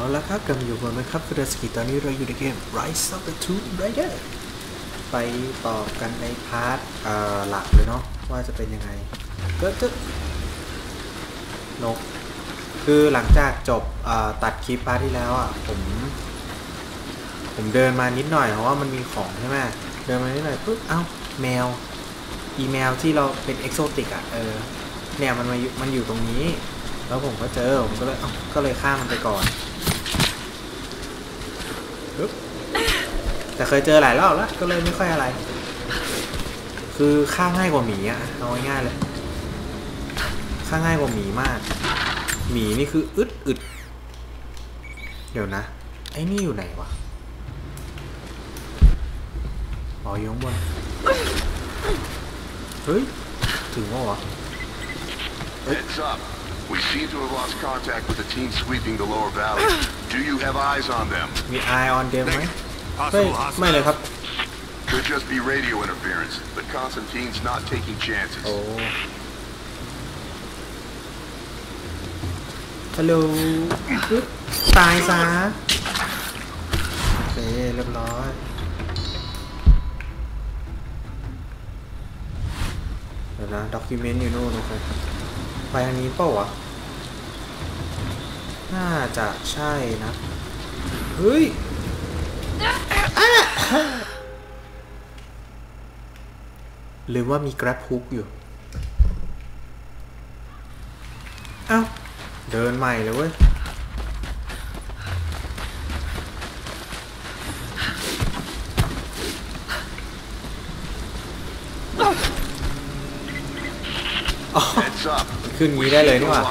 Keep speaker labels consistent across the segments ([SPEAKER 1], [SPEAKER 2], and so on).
[SPEAKER 1] แล้วครับกลับมาอยู่กันนะครับฟิเดสกิตอนนี้เราอยู่ในเกม Rise of the Tomb Raider ไปต่อกันในพาร์ทหลักเลยเนาะว่าจะเป็นยังไงก็จะนกคือหลังจากจบตัดคลิปพาร์ทที่แล้วอ่ะผมเดินมานิดหน่อยเพราะว่ามันมีของใช่ไหมเดินมานิดหน่อยปุ๊บเอ้าแมวอีเมลที่เราเป็นเอกโซติกอ่ะเนี่ยมันอยู่ตรงนี้แล้วผมก็เจอผมก็เลยฆ่ามันไปก่อนแต่เคยเจอหลายรอบแล้วก็เลยไม่ค่อยอะไรคือฆ่าง่ายกว่าหมีอ่ะเอาง่ายๆเลยฆ่าง่ายกว่าหมีมากหมีนี่คืออึดเดี๋ยวนะไอ้นี่อยู่ไหนวะอ๋ออยู่ข้างบนเฮ้ยถึงแล้วเหรอ
[SPEAKER 2] Heads up. We seem to have lost contact with the team sweeping the lower valley. Do you have eyes on them?
[SPEAKER 1] มี eye on them ไหมไม่เลยครับ
[SPEAKER 2] Could just be radio interference, but Constantine's not taking chances.
[SPEAKER 1] โอ้ฮัลโหลตายซะโอเคเรียบร้อยเดี๋ยวนะด็อกิเมนต์อยู่โน่นนะครับไปทางนี้เปล่าวะน่าจะใช่นะเฮ้ยหรือว่ามี grab hook อยู่เอ้าเดินใหม่เลยเว้ยขึ้นงี้ได้เลยนี่หว่า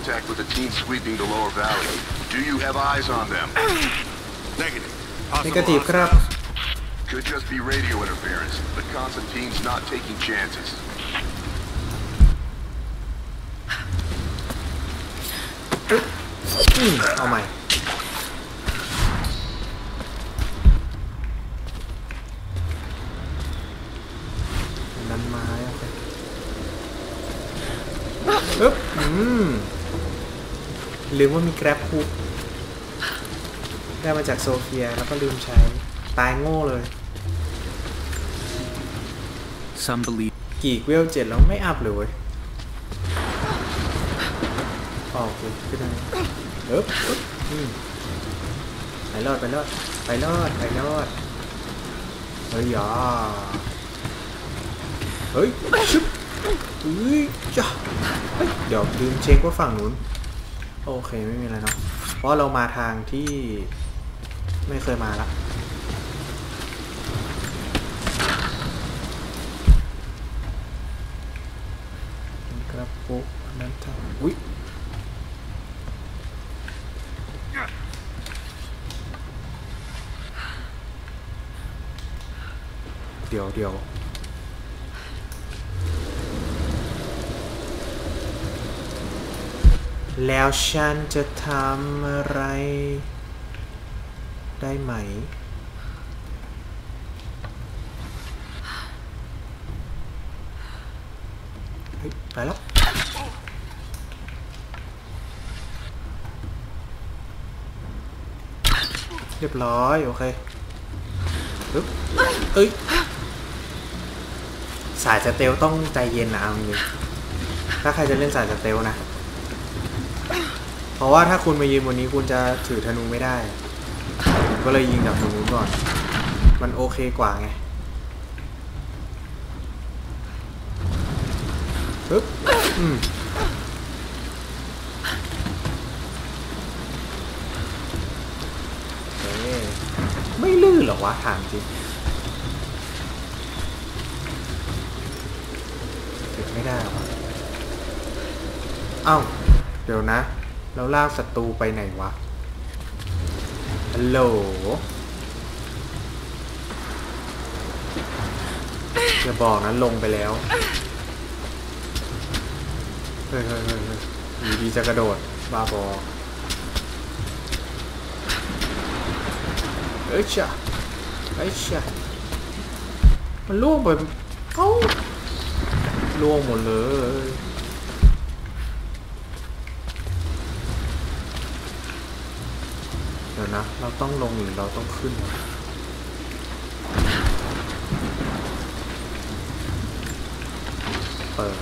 [SPEAKER 1] negative ครับ
[SPEAKER 2] Could just be radio interference, but Constantine's not taking chances.
[SPEAKER 1] เอาใหม่นั้นไม้โอเคปึ๊บลืมว่ามี grab hook ได้มาจากโซเฟียแล้วก็ลืมใช้ตายโง่เลยกี่เวล7แล้วไม่อัพเลยเว้ยโอเคขึ้นมาไปรอดเฮ้ยเฮ้ยชุบจ้าเฮ้ยเดี๋ยวลืมเช็คว่าฝั่งนู้นโอเคไม่มีอะไรเนาะเพราะเรามาทางที่ไม่เคยมาละกระปุกนั้นทำอุ๊ยเดี๋ยวแล้วฉันจะทำอะไรได้ไหมเฮ้ยไปแล้วเรียบร้อยโอเคปึ๊บเอ้ยสายสเตลต้องใจเย็นนะเอาจริงถ้าใครจะเล่นสายสเตลนะเพราะว่าถ้าคุณมายืนบนนี้คุณจะถือธนูไม่ได้ก็เลยยิงจากตรงนู้นก่อนมันโอเคกว่าไงปึ๊บไม่ลื่นหรอวะถามจริงถึงไม่ได้หรอเอ้าเดี๋ยวนะแล้วลากศัตรูไปไหนวะฮัลโหลอย่าบอกนะลงไปแล้วเฮ้ยอยู่ดีจะกระโดดบ้าบอเอ้ยช่ะมันล่วงไปเอ้าล่วงหมดเลยเดี๋ยวนะเราต้องลงหรือเราต้องขึ้นเปิด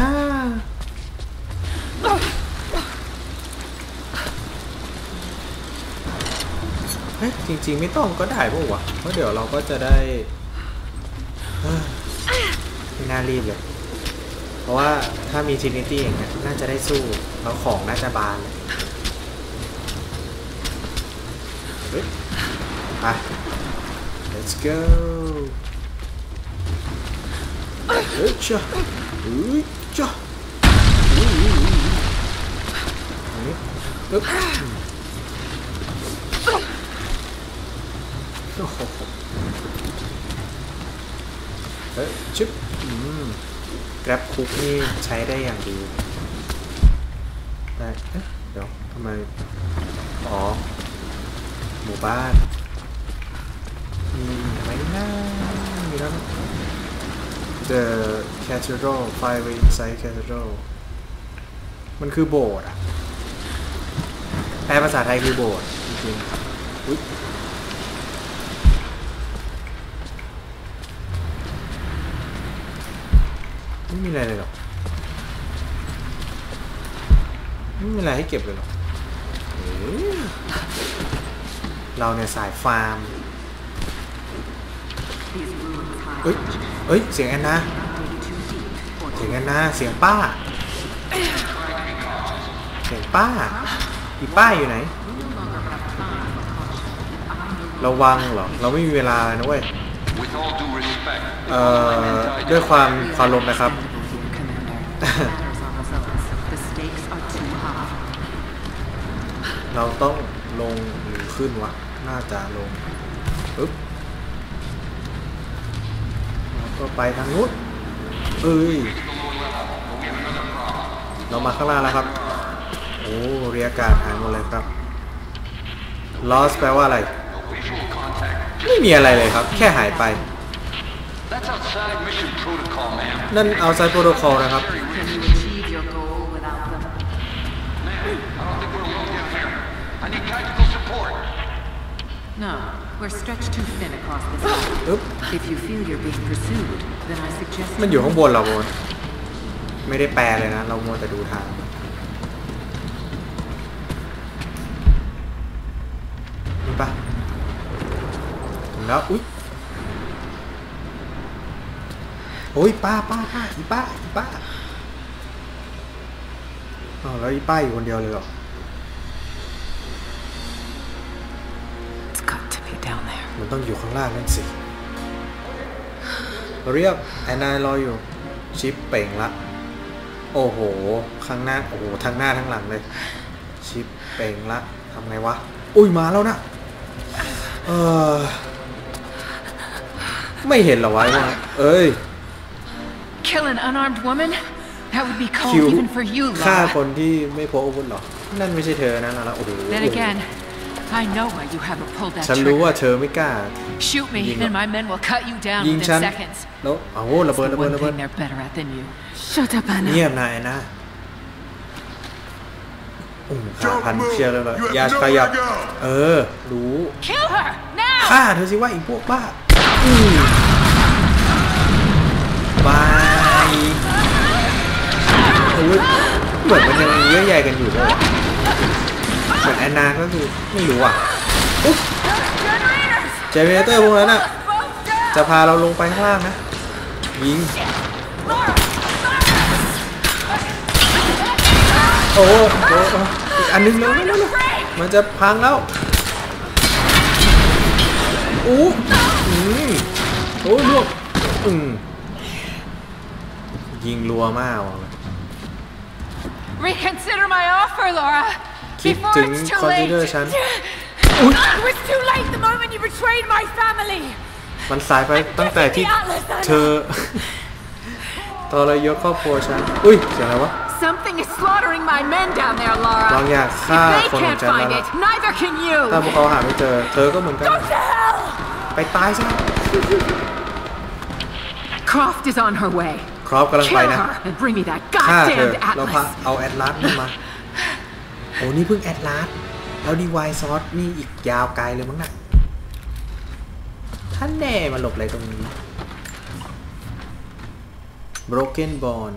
[SPEAKER 1] เฮ้ยจริงๆไม่ต้องก็ได้ป่ะวะเพราะเดี๋ยวเราก็จะได้ไม่น่ารีบเลยเพราะว่าถ้ามีทรินิตี้อย่างเงี้ยน่าจะได้สู้แล้วของน่าจะบานเลยเฮ้ยไป let's go เฮ้ยจ้ะเฮ้ยจ้ะอันนี้อึ๊บโอ้โหเฮ้ยชิบแกร็บคุกนี่ใช้ได้อย่างดีได้เดี๋ยวทำไมอ๋อหมู่บ้านไม่น่ามีแล้ว The Cathedral Fire Inside Cathedral มันคือโบสถ์อะแปลภาษาไทยคือโบสถ์จริงๆอุ๊ยไม่มีอะไรเลยหรอไม่มีอะไรให้เก็บเลยหรอเราเนี่ยสายฟาร์มเอ้ยเสียงแอนนาเสียงแอนนาเสียงป้าอีป้าอยู่ไหนระวังเหรอเราไม่มีเวลานะเว้ยด้วยความเคารพนะครับ เราต้องลงหรือขึ้นวะน่าจะลงปึ๊บแล้วก็ไปทางนู้นเรามาข้างล่างแล้วครับโอ้เรียกการหายหมดเลยครับ lost แปลว่าอะไรไม่มีอะไรเลยครับแค่หายไปนั่น outside protocol นะครับ
[SPEAKER 3] No, we're stretched too thin across this line. If you feel you're being pursued, then I suggest.
[SPEAKER 1] มันอยู่ข้างบนเราโวนไม่ได้แปลเลยนะเรามัวแต่ดูทางนี่ปะถึงแล้วอุ๊ยโอ้ยป้าอีป้าอ๋อแล้วอีป้าอยู่คนเดียวเลยเหรอมันต้องอยู่ข้างล่างนั่นสิเรียบแอนนารออยู่ชิปเป่งละโอ้โหข้างหน้าโอ้โหทั้งหน้าทั้งหลังเลยชิปเป่งละทำไงวะอุ้ยมาแล้วนะไม่เห็นเหรอวะเอ้ย
[SPEAKER 3] Kill an unarmed woman? That would be cold even for you, Laura.
[SPEAKER 1] ฆ่าคนที่ไม่พกอาวุธหรอนั่นไม่ใช่เธอนะแล้วโอ้โห
[SPEAKER 3] Then again, I know why you haven't pulled that
[SPEAKER 1] ฉันรู้ว่าเธอไม่กล้า
[SPEAKER 3] Shoot me and my men will cut you down
[SPEAKER 1] ยิง
[SPEAKER 3] within
[SPEAKER 1] ฉัน
[SPEAKER 3] seconds.
[SPEAKER 1] แล้วระเบิด
[SPEAKER 3] They're better at than you. Shut up, Anna.
[SPEAKER 1] เงียบนายนะขาพันเชียร์เลยอย่าขยับรู้
[SPEAKER 3] Kill her now.
[SPEAKER 1] ฆ่าเธอสิว่าอีพวกบ้าบายเหมือนมันยังมีเยื่อใยกันอยู่ด้วยเหมือนแอนนาก็คือไม่รู้อ่ะอุ๊บเจเนเรเตอร์พวกนั้นอ่ะจะพาเราลงไปข้างล่างนะยิงโอ้อีกอันนึงแล้วมันจะพังแล้วโอ้ลวกยิงรัวมากว่ะ
[SPEAKER 3] Reconsider my offer, Laura.
[SPEAKER 1] คิดถึง consider ฉัน
[SPEAKER 3] It was too late the moment you betrayed my family.
[SPEAKER 1] มันสายไปตั้งแต่ที่เธอตอนเรายกครอบครัวฉันอุ้ยเสียงอะไรวะ
[SPEAKER 3] Something is slaughtering my men down there, Laura.
[SPEAKER 1] บางอย่างฆ่าคนของฉันแล้ว
[SPEAKER 3] Neither can you.
[SPEAKER 1] ถ้าพวกเขาหาไม่เจอเธอก็เหมือนกันไปตายซะ
[SPEAKER 3] Croft is on her way.
[SPEAKER 1] ครอฟกำลังไปนะ
[SPEAKER 3] And bring me that
[SPEAKER 1] ฆ่าเธอ
[SPEAKER 3] goddamned
[SPEAKER 1] เราพา
[SPEAKER 3] atlas.
[SPEAKER 1] เอาแอตลาสมาโอ้นี่เพิ่งแอตลาสแล้วดีไวซอสนี่อีกยาวไกลเลยมั้งนะท่านแน่มาหลบอะไรตรงนี้ Broken Bone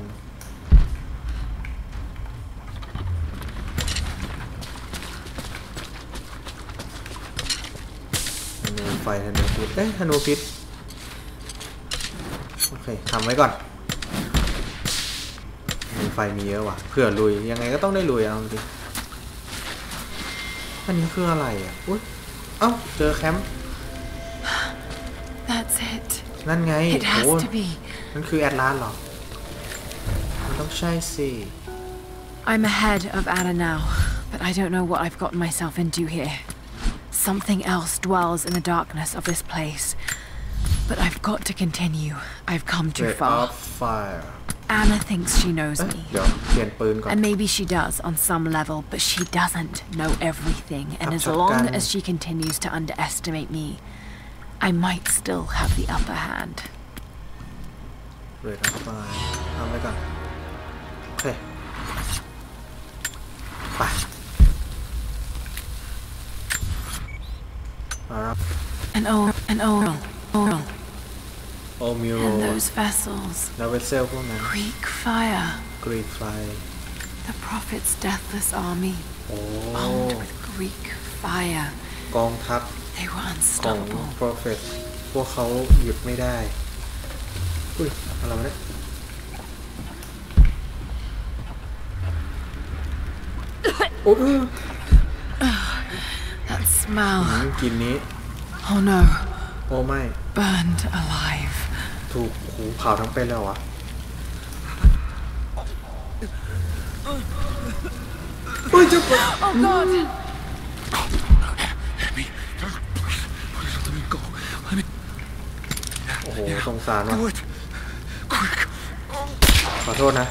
[SPEAKER 1] ธนูไฟธนูพิษธนูพิษโอเคทำไว้ก่อนมีไฟมีเยอะว่ะเผื่อลุยยังไงก็ต้องได้ลุยเอาจริงอันนี้คืออะไรอ่ะอุ๊ยเอ้าเจอแคมป์
[SPEAKER 3] That's it
[SPEAKER 1] นั่นไง
[SPEAKER 3] It has to be
[SPEAKER 1] นั่นคือแอตลาสเหรอมันต้องใช่สิ
[SPEAKER 3] I'm ahead of Anna now but I don't know what I've gotten myself into here Something else dwells in the darkness of this place but I've got to continue I've come too far
[SPEAKER 1] Fire
[SPEAKER 3] Anna thinks she knows me
[SPEAKER 1] เดี๋ยวเปลี่ยนปืนก่อน
[SPEAKER 3] and maybe she does on some level but she doesn't know everything and as long as she continues to underestimate me I might still have the upper hand
[SPEAKER 1] เรดฟายทำไว้ก่อนโอเคไป
[SPEAKER 3] and oral
[SPEAKER 1] Muro
[SPEAKER 3] and those vessels
[SPEAKER 1] แล้วเวสเซลพวกนั้น
[SPEAKER 3] Greek fire
[SPEAKER 1] Greek fire
[SPEAKER 3] the prophet's deathless army armed with Greek fire
[SPEAKER 1] กองทัพ
[SPEAKER 3] they were
[SPEAKER 1] ของ
[SPEAKER 3] unstoppable
[SPEAKER 1] Prophet พวกเขาหยุดไม่ได้อุ้ยอะไรวะเนี่ยโอ้
[SPEAKER 3] that smell
[SPEAKER 1] กลิ่นนี้
[SPEAKER 3] oh no
[SPEAKER 1] โอ้ไม่
[SPEAKER 3] burned alive
[SPEAKER 1] ถูกหูเผาทั้งเป็นแล้ววะเฮ้ยจะ
[SPEAKER 3] oh god
[SPEAKER 1] โอ้โหสงสารว่ะขอโทษนะ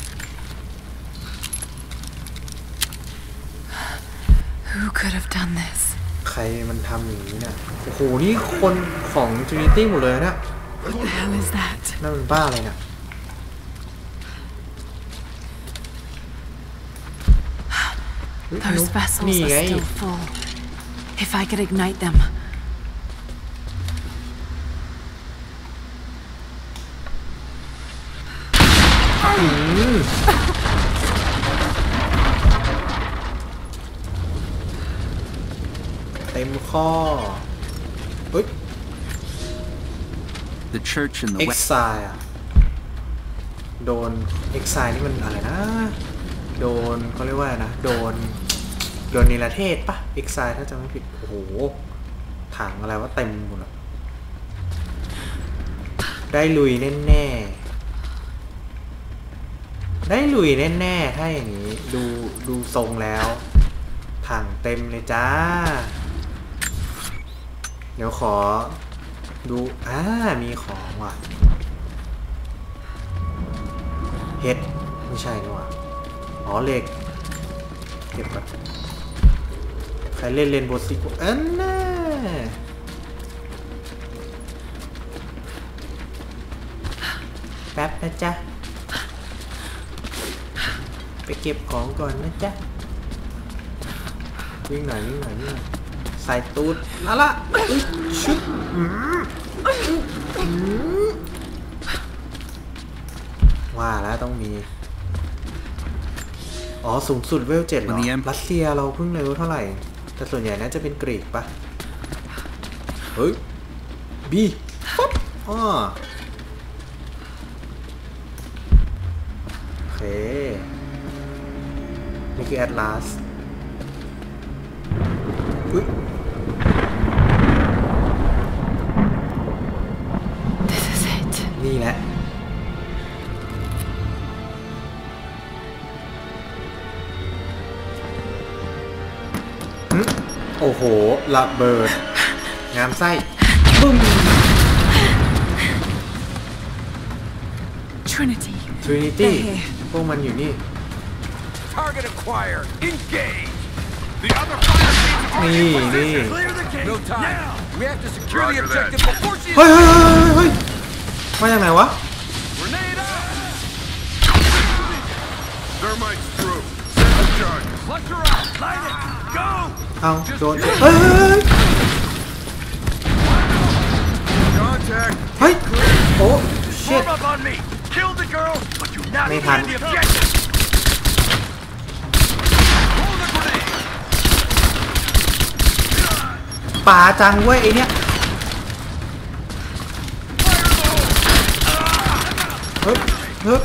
[SPEAKER 3] who could have done this
[SPEAKER 1] ใครมันทำอย่างนี้เนี่ยโอ้โหนี่คนของ Trinity หมดเลยนะ
[SPEAKER 3] what the hell is that
[SPEAKER 1] นั่นมันบ้าอะไรเนี่ย
[SPEAKER 3] those vessels are still full if I could ignite them
[SPEAKER 1] เต็มข้อเฮ้ย
[SPEAKER 4] The church in the west
[SPEAKER 1] Exile อ่ะโดน Exile นี่มันอะไรนะโดนเขาเรียกว่านะโดนนิรเทศปะ Exile ถ้าจะไม่ผิดโอ้โหถังอะไรว่าเต็มหมดเลยได้ลุยแน่ๆได้ลุยแน่ๆถ้าอย่างนี้ดูทรงแล้วถังเต็มเลยจ้าเดี๋ยวขอดูมีของว่ะเฮ็ดไม่ใช่นี่ว่ะอ๋อเหล็กเก็บก่อนใครเล่นโบสิกน่าแป๊บนะจ๊ะไปเก็บของก่อนนะจ๊ะวิ่งหน่อยใส่ตูดนั่นละชึบว่าแล้วต้องมีสูงสุดเวล 7เหรอรัสเซียเราเพิ่งเลเวลเท่าไหร่แต่ส่วนใหญ่น่าจะเป็นกรีกปะเฮ้ยบีปั๊บโอเคนี่คือแอตลาส
[SPEAKER 3] This is it
[SPEAKER 1] นี่แหละโอ้โหระเบิดงามไส้บึ้ม
[SPEAKER 3] Trinity
[SPEAKER 1] พวกมันอยู่นี่
[SPEAKER 5] Target acquired. Engage. The other fire teams are in position. Clear the gate. No time. Now. We have to secure the objective before she.
[SPEAKER 1] เฮ้ยมาจากไหนวะ
[SPEAKER 5] Grenade out.
[SPEAKER 2] Thermite's through. Set the charge.
[SPEAKER 5] Flush her out. Light it.
[SPEAKER 1] เอาโดนเฮ้ยเฮ้ยโอ้ชิตไม่ทันป่าจังเว้ยไอเนี้ยเฮ้ยเฮ้ย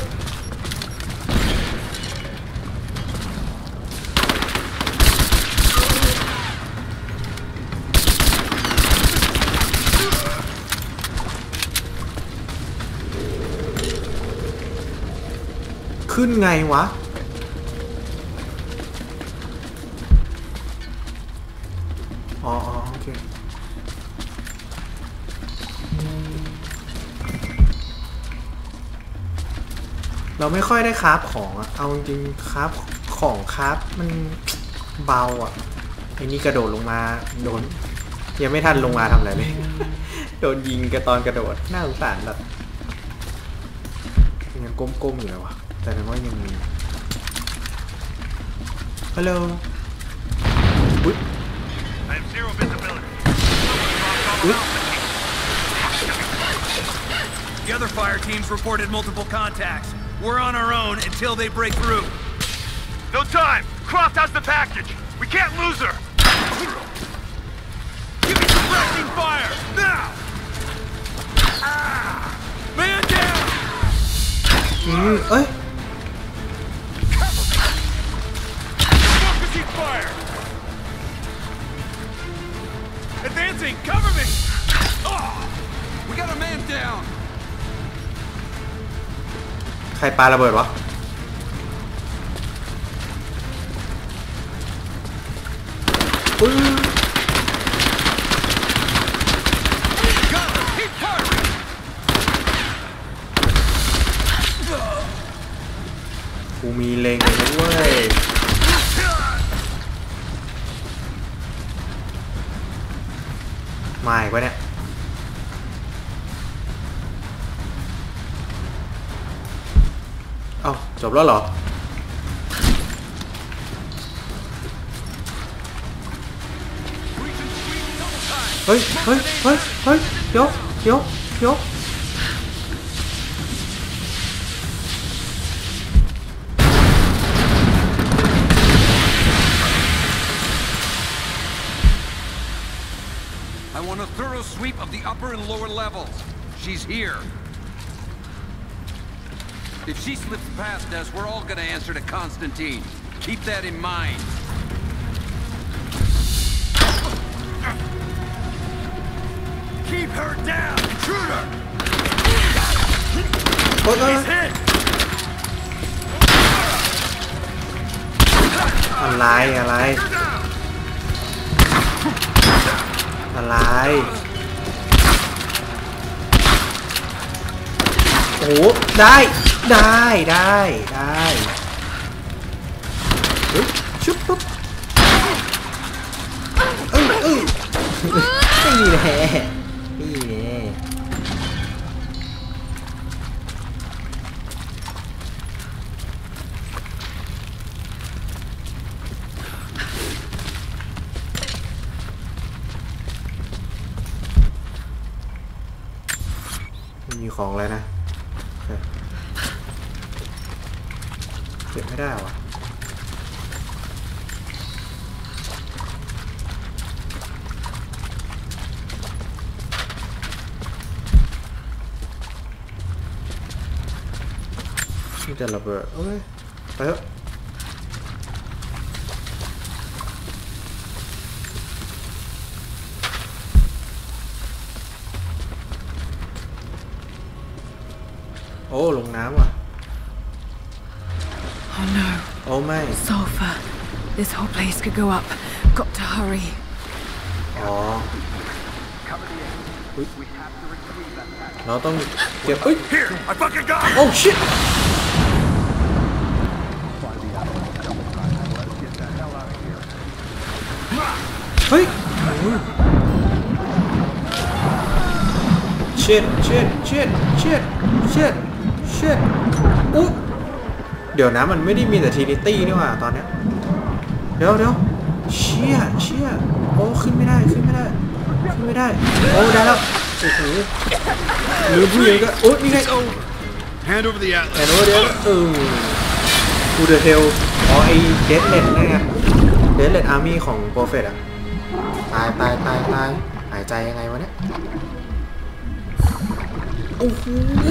[SPEAKER 1] ขึ้นไงวะอ๋อโอเคเราไม่ค่อยได้คราฟของอะเอาจริงคราฟของคราฟมันเบาอะไอ้นี่กระโดดลงมาโดนยังไม่ทันลงมาทำอะไรเลย โดนยิงกระตอนกระโดดน่าสงสารแบบยังก้มๆอยู่เลยวะแต่นั้นว่ายังมีฮัลโหลอุ๊ยอุ๊ย
[SPEAKER 5] The other fire teams reported multiple contacts. We're on our own until they break through. No time! Croft has the package! We can't lose her! Give me suppressing fire! Now! Man down!
[SPEAKER 1] เอ้ย
[SPEAKER 5] Focusing fire! Advancing! Cover me! Oh! We got a man down!
[SPEAKER 1] ใครปาระเบิดวะกูมีเลงเลยเว้ยมาอีกวะเนี่ยเอ้าจบแล้วเหรอเฮ้ยยก
[SPEAKER 5] I want a thorough sweep of the upper and lower levels. She's here. If she slips past us, we're all gonna answer to Constantine. Keep that in mind. Keep her down, intruder! He's hit!
[SPEAKER 1] อะไรโอ้ได้เฮ้ยชุบปุ๊บนี่แหละมีของอะไรนะเก็บไม่ได้วะนี่จะระเบิดโอเคไปเถอะโอ้ลงน้ำว่ะ
[SPEAKER 3] Oh no.
[SPEAKER 1] โอ้ไม่
[SPEAKER 3] Sulfur. This whole place could go up. Got to hurry.
[SPEAKER 1] อ๋อเราต้องเก็บ
[SPEAKER 5] Here, I fucking got him!
[SPEAKER 1] โอ้ shit เฮ้ย shit อุ๊ยเดี๋ยวนะมันไม่ได้มีแต่ Trinity นี่หว่าตอนเนี้ยเดี๋ยวเชี่ยโอ้ขึ้นไม่ได้โอ้ได้แล้วโอ้โหหรือผู้หญิงก็โอ้นี่ไง
[SPEAKER 2] Hand over the atlas
[SPEAKER 1] แอนโอเดียวกูเดอะเทลอ๋อไอเดดเลดนั่นไงเดดเลดอาร์มี่ของโปรเฟตอะตายหายใจยังไงวะเนี่ยโอ้โห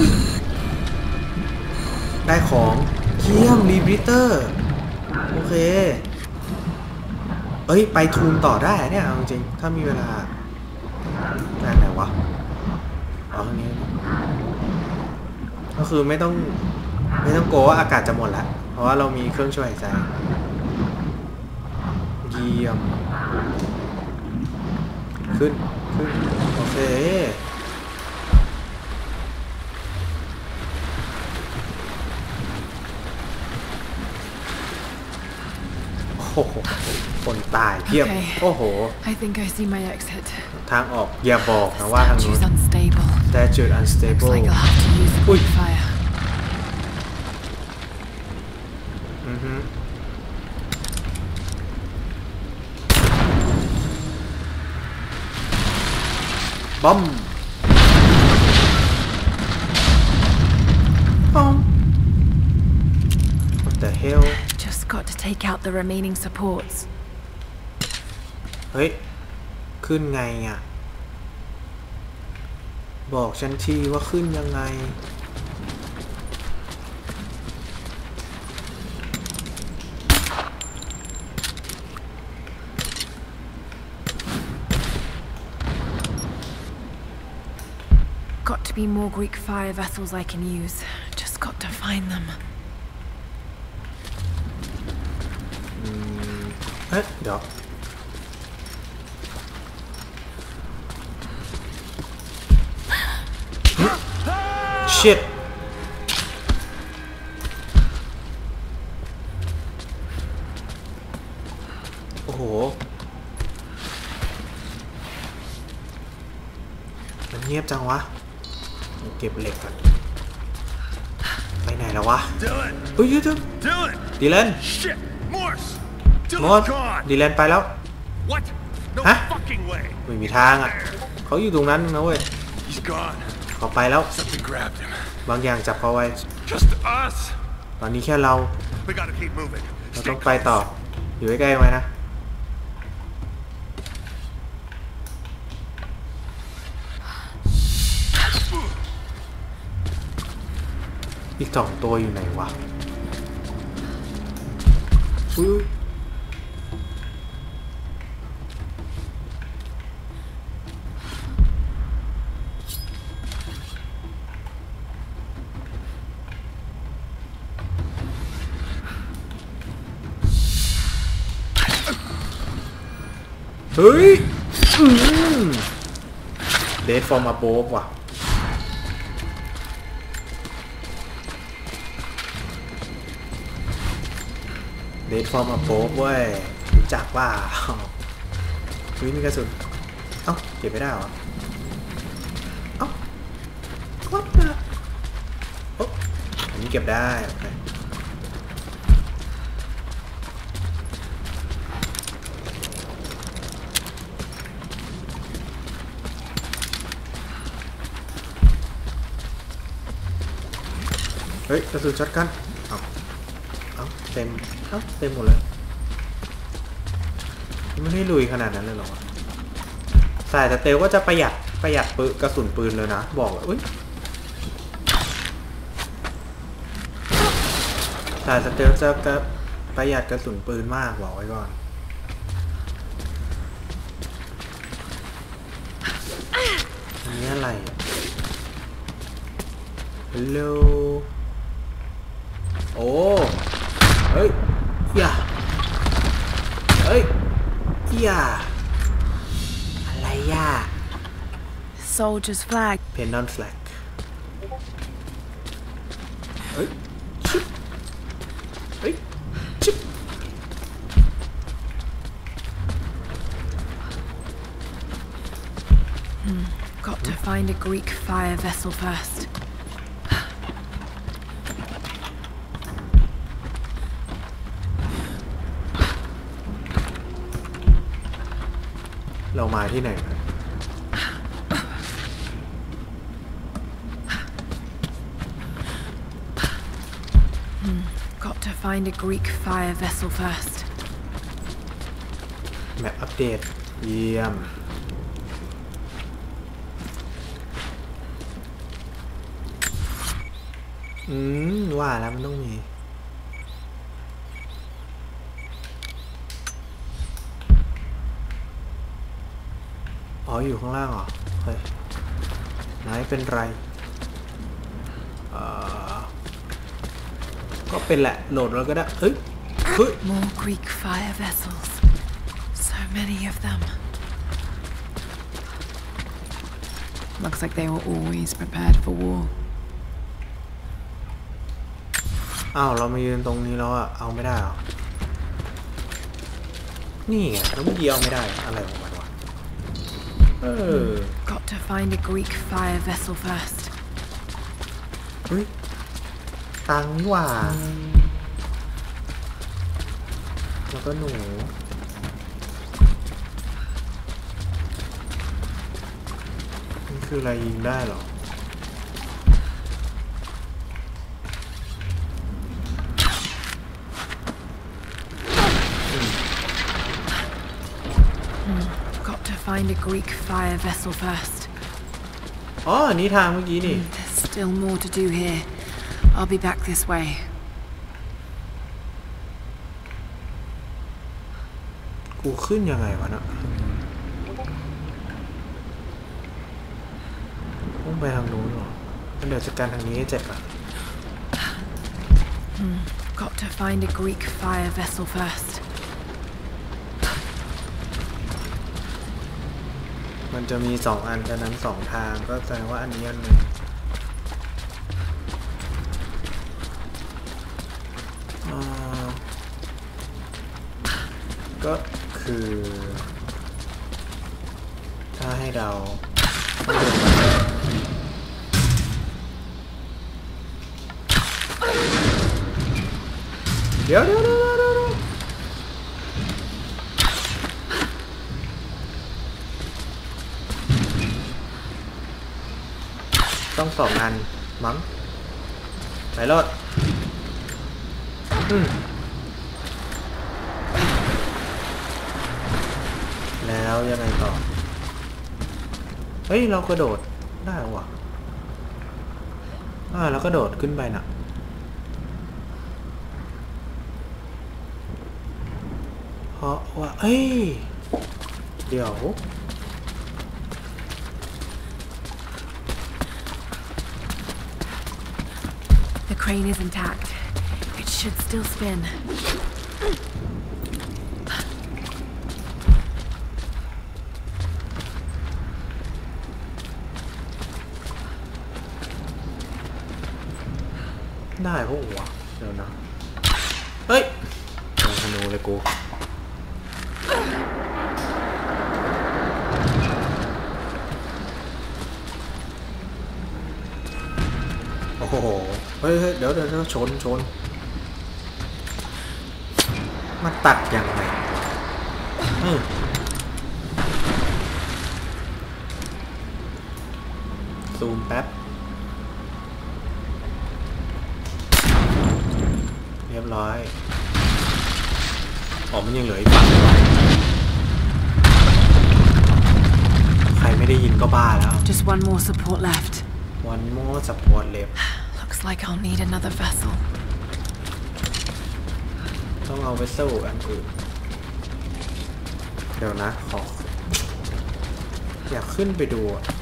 [SPEAKER 1] ได้ของเยี่ยมรีบริเตอร์โอเคเอ้ยไปทูนต่อได้เนี่ยเอาจริงถ้ามีเวลาได้ไหนวะเอาตรงนี้ก็คือไม่ต้องกลัวว่าอากาศจะหมดละเพราะว่าเรามีเครื่องช่วยหายใจเยี่ยมขึ้นโอเคโอ้โหคนตายเพียบโอ้โห
[SPEAKER 3] I think I see my exit.
[SPEAKER 1] ทางออกอย่าบอกนะว่าทางนู้น Statue unstable
[SPEAKER 3] Looks like I'll have to use the quick fire.
[SPEAKER 1] บอมWhat the hell
[SPEAKER 3] Just got to take out the remaining supports.
[SPEAKER 1] เฮ้ยขึ้นไงอ่ะบอกฉันทีว่าขึ้นยังไง
[SPEAKER 3] Got to be more Greek fire vessels I can use. Just got to find them.
[SPEAKER 1] เฮ้ยเดี๋ยวshit โอ้โหมันเงียบจังวะเก็บเหล็กก่อนไปไหนแล้ววะเฮ้ยดีแลนมอสดีแลนไปแล้วฮะไม่มีทางอ่ะเขาอยู่ตรงนั้นนะเว้ยเขาไปแล้วบางอย่างจับเขาไว้ตอนนี้แค่เราต้องไปต่ออยู่ใกล้ๆไว้นะอีก2ตัวอยู่ไหนวะอุ้ยเฮ้ยเดทฟอร์มมาโป๊บว่ะเดทฟอร์มมาโป๊บเว้ยรู้จักว่าเฮ้ยมีกระสุนเอ้าเก็บไม่ได้เหรอเอ้าวัดนะโอ้อันนี้เก็บได้โอเคเฮ้ยกระสุนช็อตกันเอาเต็มหมดเลยไม่ได้ลุยขนาดนั้นเลยหรอสายแต่เตลก็จะประหยัดกระสุนปืนเลยนะบอกเลยอุ้ยสายสเตลจะประหยัดกระสุนปืนมากบอกไว้ก่อนอันนี้อะไรฮัลโหลโอ้เฮ้ยอย่าเฮ้ยอย่าอะไรย่า
[SPEAKER 3] Soldier's flag.
[SPEAKER 1] Pendant flag เฮ้ยชิบเฮ้ยชิบ
[SPEAKER 3] Got to find a Greek fire vessel first.
[SPEAKER 1] เรามาที่ไหนนะ
[SPEAKER 3] Got to find a Greek fire vessel first.
[SPEAKER 1] แมปอัปเดตเยี่ยมว่าแล้วมันต้องมีอ๋ออยู่ข้างล่างเหรอเฮ้ยไหนเป็นไรก็เป็นแหละโหลดแล้วก็ได้เฮ้ย
[SPEAKER 3] More Greek fire vessels. So many of them. Looks like they were always prepared for war.
[SPEAKER 1] อ้าวเรามายืนตรงนี้แล้วอะเอาไม่ได้เหรอนี่ไงแล้วเมื่อกี้เอาไม่ได้อะไรของมันวะ
[SPEAKER 3] Got to find a Greek fire vessel first.
[SPEAKER 1] เฮ้ยตังค์นี่หว่าแล้วก็หนูนี่คืออะไรยิงได้เหรอ
[SPEAKER 3] Got to find a Greek fire vessel first.
[SPEAKER 1] อ๋อนี่ทางเมื่อกี้นี่
[SPEAKER 3] There's still more to do here. I'll be back this way.
[SPEAKER 1] กูขึ้นยังไงวะเนาะต้องไปทางนู้นหรอเดี๋ยวจัดการทางนี้ให้เจ็บอ่ะ
[SPEAKER 3] Got to find a Greek fire vessel first.
[SPEAKER 1] มันจะมี2 อันฉะนั้น2 ทางก็แสดงว่าอันนี้อันหนึ่งก็คือถ้าให้เราเดี๋ยวต้อง2 อันมั้งไปรถแล้วยังไงต่อเฮ้ยเรากระโดดได้หรอวะแล้วก็โดดขึ้นไปน่ะเพราะว่าเฮ้ยเดี๋ยว
[SPEAKER 3] The crane is intact. It should still spin.
[SPEAKER 1] ได้พวกวะเดี๋ยวนะเฮ้ยโดนธนูเลยกูโอ้โหเฮ้ยเดี๋ยวชนมาตัดยังไงซูมแป๊บเรียบร้อยมันยังเหลืออีกฝั่งใครไม่ได้ยินก็บ้าแล้ว
[SPEAKER 3] Just one more support left.
[SPEAKER 1] One more support left.
[SPEAKER 3] Looks like I'll need another vessel.
[SPEAKER 1] ต้องเอาไปสู้อันอื่นเดี๋ยวนะอยากขึ้นไปดู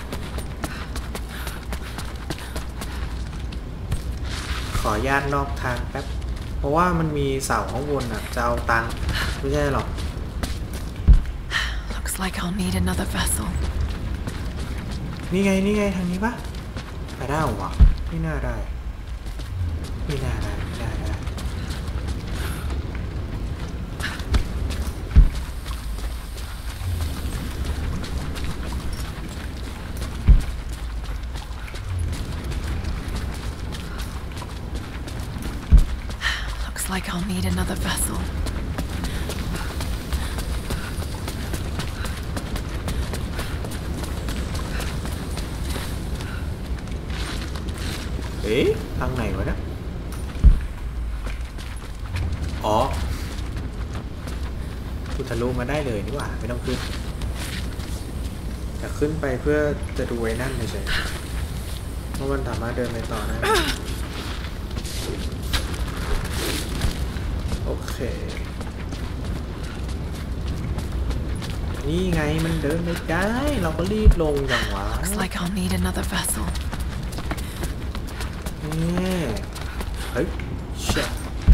[SPEAKER 1] ขอญาตนอกทางแป๊บเพราะว่ามันมีเสาข้างบนอ่ะจะเอาตังค์ไม่ใช่หรอก
[SPEAKER 3] Looks like I'll need another vessel.
[SPEAKER 1] นี่ไงทางนี้ปะไปได้หรอวะไม่น่าได้
[SPEAKER 3] Looks like I'll need another vessel.
[SPEAKER 1] เอ๊ะทางไหนวะเนี่ยอ๋อกูทะลุมาได้เลยนี่หว่าไม่ต้องขึ้นจะขึ้นไปเพื่อจะดูไอ้นั่นเฉยๆว่ามันสามารถเดินไปต่อได้โอเคนี่ไงมันเดินไม่ได้เราก็รีบลงอย่างวะ
[SPEAKER 3] Looks like I'll need another vessel.
[SPEAKER 1] นี่เฮ้ยเชี่ย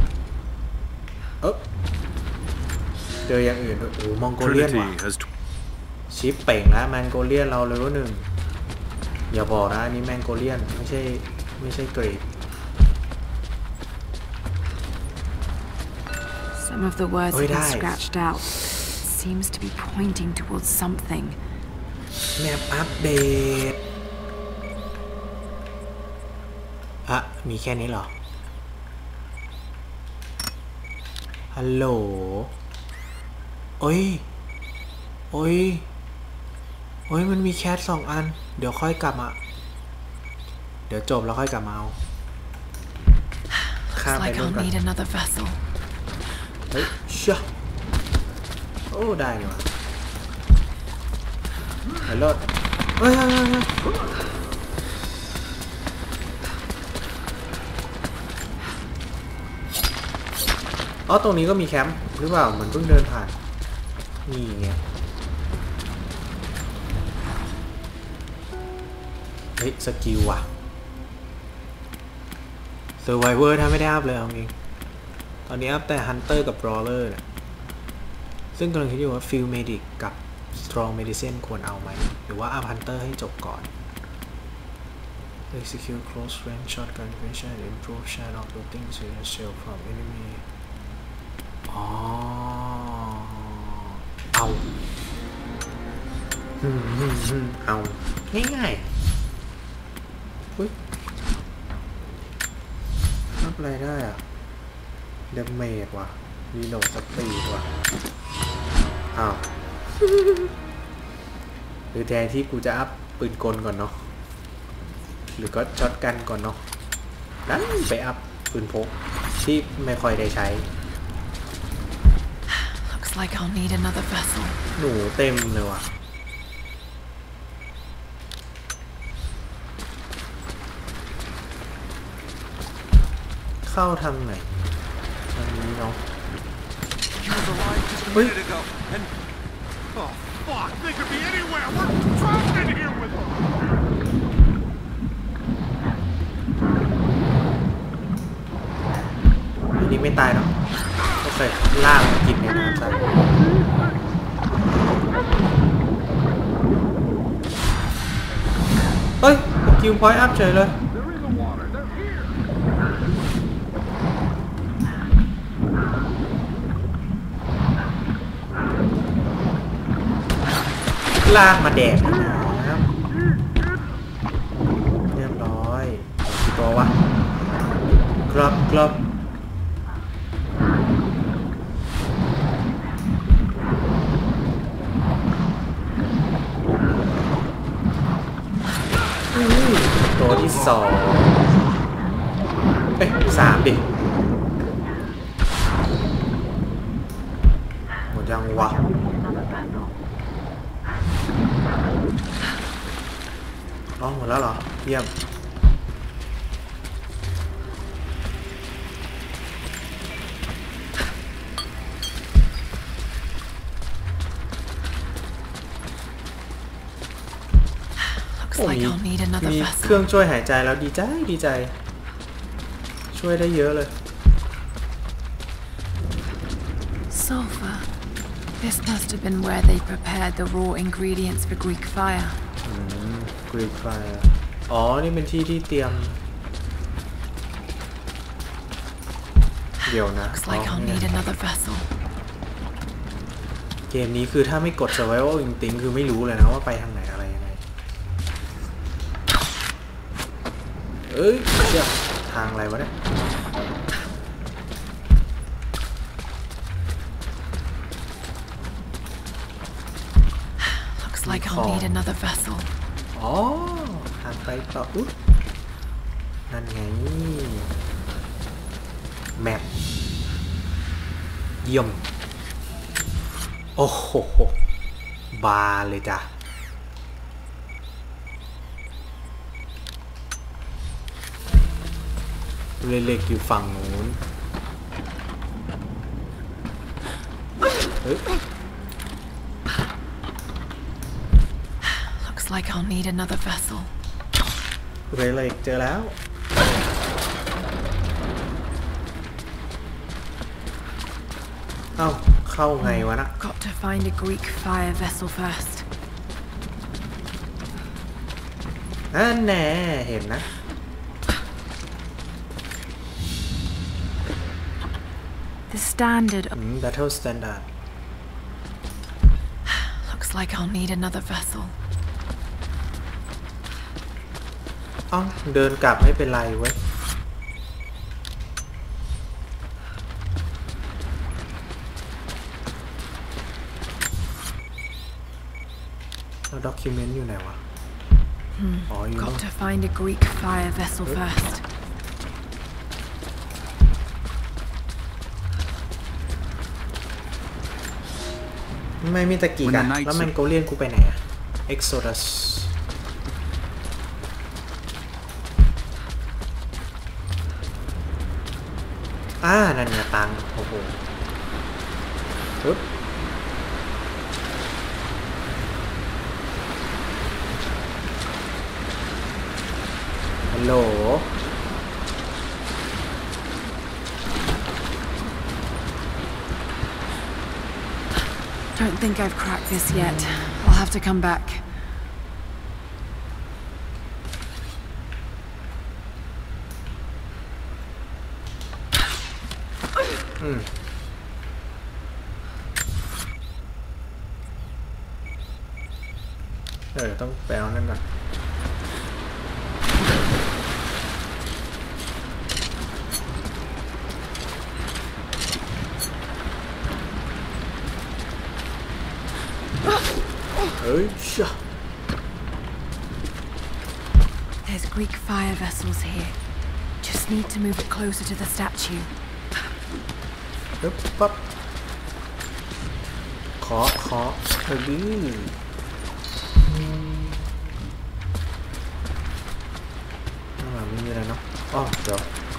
[SPEAKER 1] เจออย่างอื่นด้วยโอ้มองโกเลียนว่ะชิปเป่งแล้วแมงโกเลียนเราเลยว่าหนึ่งอย่าบอกนะอันนี้แมงโกเลียนไม่ใช่เกรด
[SPEAKER 3] Some of the words have been scratched out. Seems to be pointing towards something.
[SPEAKER 1] แมปอัปเดตอะมีแค่นี้เหรอฮัลโหลโอ้ยมันมีแคส2 อันเดี๋ยวค่อยกลับมาเดี๋ยวจบแล้วค่อยกลับมาเอาข้ามไปนู่นก่อนเฮ้ยเชี่ยโอ้ได้เลยว่ะฮัลโหลเฮ้ยอ๋อตรงนี้ก็มีแคมป์หรือเปล่าเหมือนเพิ่งเดินผ่านนี่ไงเฮ้ยสกิลว่ะ Survivor ถ้าไม่ได้อัพเลยเอาจริงตอนนี้อัพแต่ Hunter กับ Brawler เนี่ยซึ่งกำลังคิดอยู่ว่า Field Medic กับ Strong Medicine ควรเอาไหมหรือว่าอัพ Hunter ให้จบก่อน Execute Close Range Shotgun Mission Improve Chance of Looting Shell from Enemy อ๋อเอาง่ายๆอุ้ยนับอะไรได้อะเดเมจว่ะรีโหลดสปีดว่ะอ้าวหรือแทนที่กูจะอัพปืนกลก่อนเนาะหรือก็ช็อตกันก่อนเนาะนั่นไปอัพปืนพกที่ไม่ค่อยได้ใช้
[SPEAKER 3] Looks like I'll need another vessel.
[SPEAKER 1] หนูเต็มเลยว่ะเข้าทางไหนทางนี้เนาะเฮ้ย
[SPEAKER 5] Oh, fuck! They could be anywhere! We're trapped in here with them!
[SPEAKER 1] อันนี้ไม่ตายเนาะโอเคล่างกินในน้ำซะเฮ้ยคิวพอยต์อัพเฉยเลยลากมาแดกนะครับเรียบร้อยกี่ตัววะกรอบตัวที่2เอ้ย3ดิหมดยังวะอ๋อหมดแล้วเหรอเยี่ยมมีเครื่องช่วยหายใจแล้วดีใจช่วยได้เยอะเลย
[SPEAKER 3] Sulfur. This must have been where they prepared the raw ingredients for Greek fire.
[SPEAKER 1] Greek fire อ๋อนี่เป็นที่เตรียมเดี๋ยวนะ
[SPEAKER 3] Looks like I'll need another vessel.
[SPEAKER 1] เกมนี้คือถ้าไม่กด Survival Instinct คือไม่รู้เลยนะว่าไปทางไหนอะไรยังไงเอ้ยเชี่ยทางอะไรวะเนี่ย
[SPEAKER 3] Looks like I'll need another vessel.
[SPEAKER 1] อ๋อทางไปต่ออุ๊ยนั่นไงแมปเยี่ยมโอ้โหบาร์เลยจ้ะเล็กๆอยู่ฝั่งนู้นเฮ้ย
[SPEAKER 3] Looks like I'll need another vessel.
[SPEAKER 1] เล็กๆเจอแล้วเอ้าเข้าไงวะนะ
[SPEAKER 3] Got to find a Greek fire vessel first.
[SPEAKER 1] นั่นแน่เห็นนะ
[SPEAKER 3] The standard.
[SPEAKER 1] Battle Standard.
[SPEAKER 3] Looks like I'll need another vessel.
[SPEAKER 1] เอ้าเดินกลับไม่เป็นไรเว้ยแล้วด็อกิเมนต์อยู่ไหนวะอ๋ออยู่
[SPEAKER 3] Got to find a Greek fire vessel first.
[SPEAKER 1] ไม่มีตะกี้กันแล้วมันโกเลียนกูไปไหนอะ Exodus นั่นไงตังโอ้โหปึ๊บฮัลโหล
[SPEAKER 3] Don't think I've cracked this yet. I'll have to come back.
[SPEAKER 1] ต้องไปเอานั่นก่อนเฮ้ยช่ะ
[SPEAKER 3] There's Greek fire vessels here. Just need to move it closer to the statue.
[SPEAKER 1] ปึ๊บปั๊บเคาะดื้อข้างหลังไม่มีอะไรเนาะอ๋อเดี๋ยว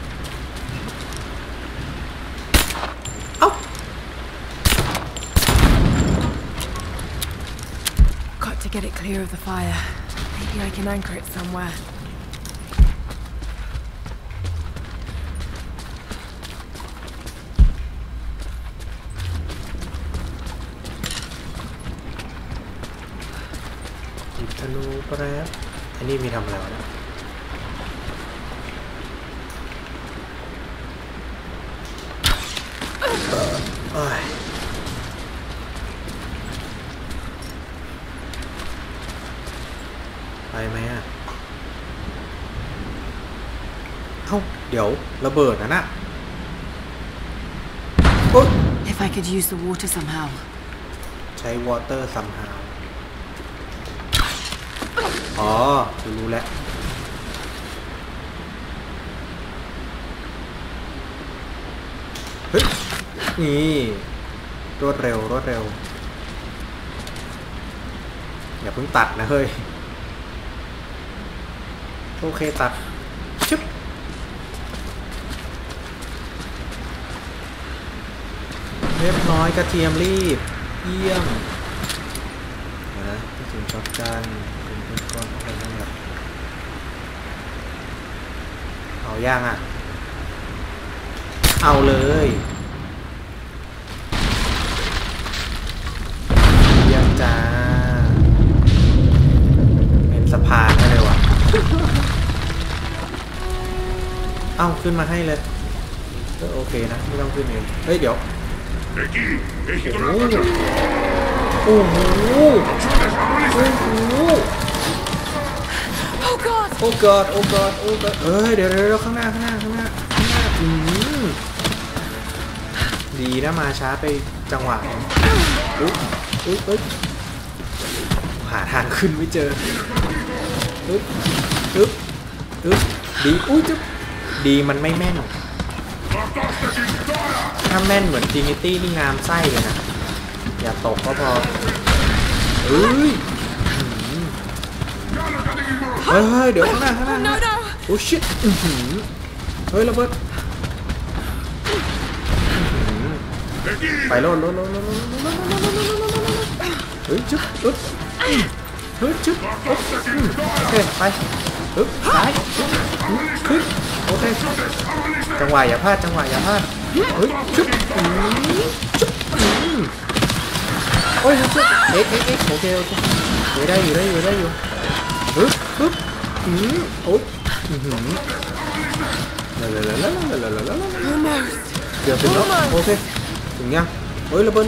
[SPEAKER 1] เอ้า
[SPEAKER 3] Got to get it clear of the fire. Maybe I can anchor it somewhere.
[SPEAKER 1] ธนูแป๊บอันนี้มีทำอะไรวะเนี่ยไปไหมอ่ะเอ้าเดี๋ยวระเบิดนะ
[SPEAKER 3] If I could use the water somehow.
[SPEAKER 1] ใช้ water somehow อ๋อรู้แล้วเฮ้ยนี่รวดเร็วอย่าเพิ่งตัดนะเฮ้ยโอเคตัดชึบเรียบร้อยกระเทียมรีบเยี่ยมนะที่ถึงช็อตกันเป็นก้อนอะไรนั่นแบบเอาย่างอ่ะเอาเลยเยี่ยมจ้าเป็นสะพานได้เลยว่ะเอ้าขึ้นมาให้เลยก็โอเคนะไม่ต้องขึ้นเองเฮ้ยเดี๋ยวโอ้โห
[SPEAKER 3] Oh God!
[SPEAKER 1] Oh God!เอ้ยเดี๋ยวข้างหน้าดีนะมาช้าไปจังหวะอุ๊ยหาทางขึ้นไม่เจอดีอุ้ยจุ๊บดีมันไม่แม่นถ้าแม่นเหมือน Trinity นี่งามไส้เลยนะอย่าตกก็พอเฮ้ยเดี๋ยวข้างหน้าโอ้ชิตเฮ้ยระเบิดไปโลดเฮ้ยจุ๊บเฮ้ยจุ๊บโอเคไปซ้ายขึ้นโอเคจังหวะอย่าพลาดเฮ้ยจุ๊บโอ้ยจุ๊บเอ็กโอเคได้อยู่ฮึบโอ้ยเดี๋ยวถึงแล้วโอเคถึงยังเฮ้ยระเบิด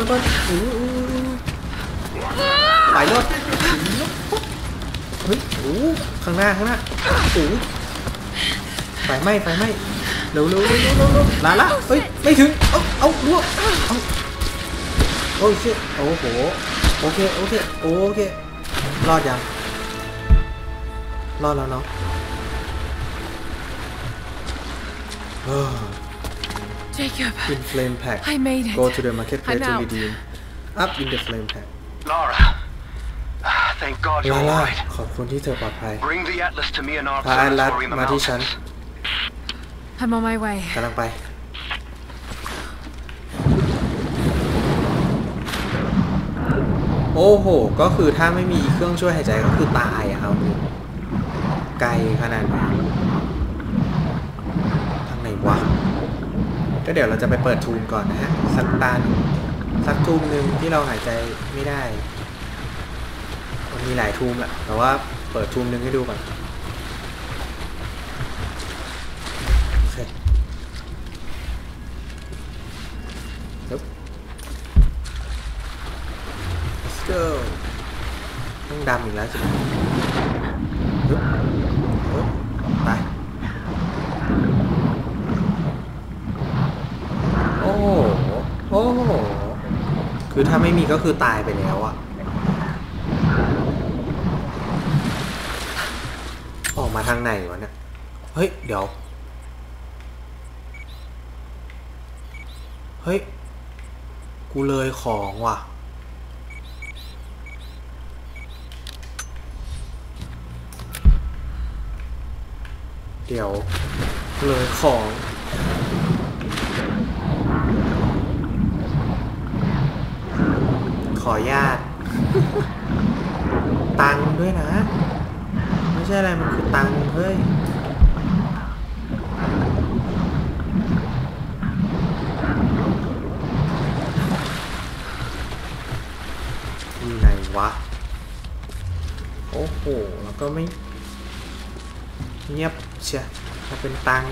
[SPEAKER 1] ไปรถเฮ้ยโอ้ข้างหน้าโอ้ไฟไหม้เร็วลาเฮ้ยไม่ถึงเอาล่วงโอ้ยชิโอ้โหโอเครอดยังรอดแล้วเนาะ
[SPEAKER 3] Jacob,
[SPEAKER 1] in flame pack
[SPEAKER 3] I made it.
[SPEAKER 1] go to the marketplace
[SPEAKER 3] I'm
[SPEAKER 1] to
[SPEAKER 3] out.
[SPEAKER 1] redeem up in the flame pack
[SPEAKER 2] Lara, thank God you're
[SPEAKER 1] ลา
[SPEAKER 2] all
[SPEAKER 1] ล่า
[SPEAKER 2] right.
[SPEAKER 1] ขอบคุณที่เธอปลอดภัย
[SPEAKER 2] Bring the Atlas to me and our
[SPEAKER 1] พาอันลัด
[SPEAKER 2] observatory in the
[SPEAKER 1] มาที่ฉัน
[SPEAKER 2] mountains.
[SPEAKER 3] I'm on my way.
[SPEAKER 1] กำลังไปโอ้โหก็คือถ้าไม่มีเครื่องช่วยหายใจก็คือตายอะครับไกลขนาดนี้ทางไหนวะก็เดี๋ยวเราจะไปเปิดทูมก่อนนะฮะสักทูมหนึ่งที่เราหายใจไม่ได้มันมีหลายทูมแหละแต่ว่าเปิดทูมหนึ่งให้ดูก่อนโอเคปึ๊บ let's go ต้องดำอีกแล้วสิปึ๊บไปโอ้โหคือถ้าไม่มีก็คือตายไปแล้วอะออกมาทางไหนวะเนี่ยเฮ้ยเดี๋ยวเฮ้ยกูเลยของว่ะเดี๋ยวเลยของขอญาต ตังค์ด้วยนะไม่ใช่อะไรมันคือตังค์เฮ้ยอยู่ไหนวะโอ้โหแล้วก็ไม่เงียบเชียถ้าเป็นตังค์